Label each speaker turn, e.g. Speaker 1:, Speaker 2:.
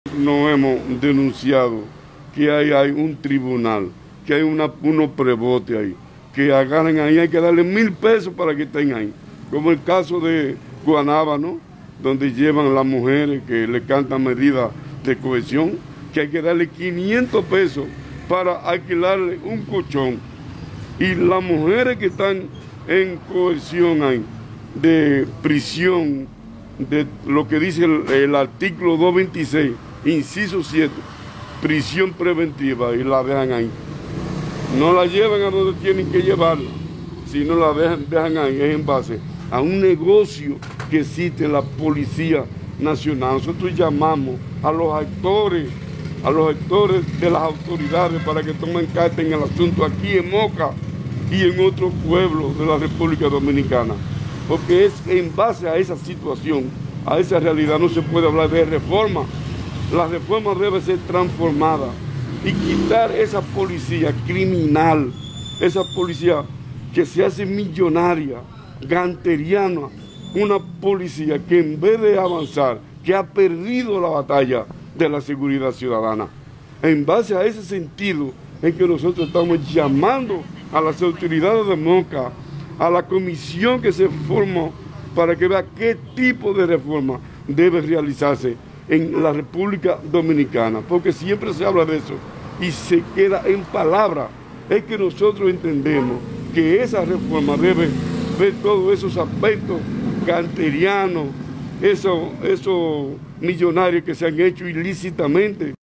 Speaker 1: No hemos denunciado que hay un tribunal, que hay unos prebotes ahí, que agarren ahí, hay que darle 1.000 pesos para que estén ahí. Como el caso de Guanábano, donde llevan las mujeres que le cantan medidas de cohesión, que hay que darle 500 pesos para alquilarle un colchón. Y las mujeres que están en cohesión ahí, de prisión, de lo que dice el artículo 226, inciso 7, prisión preventiva, y la dejan ahí. No la llevan a donde tienen que llevarla, sino la dejan ahí, es en base a un negocio que existe en la Policía Nacional. Nosotros llamamos a los actores de las autoridades para que tomen carta en el asunto aquí en Moca y en otros pueblos de la República Dominicana, porque es en base a esa situación, a esa realidad, no se puede hablar de reforma. La reforma debe ser transformada y quitar esa policía criminal, esa policía que se hace millonaria, ganteriana, una policía que en vez de avanzar, que ha perdido la batalla de la seguridad ciudadana. En base a ese sentido es que nosotros estamos llamando a las autoridades de Moca, a la comisión que se formó para que vea qué tipo de reforma debe realizarse en la República Dominicana, porque siempre se habla de eso y se queda en palabras. Es que nosotros entendemos que esa reforma debe ver todos esos aspectos canterianos, esos millonarios que se han hecho ilícitamente.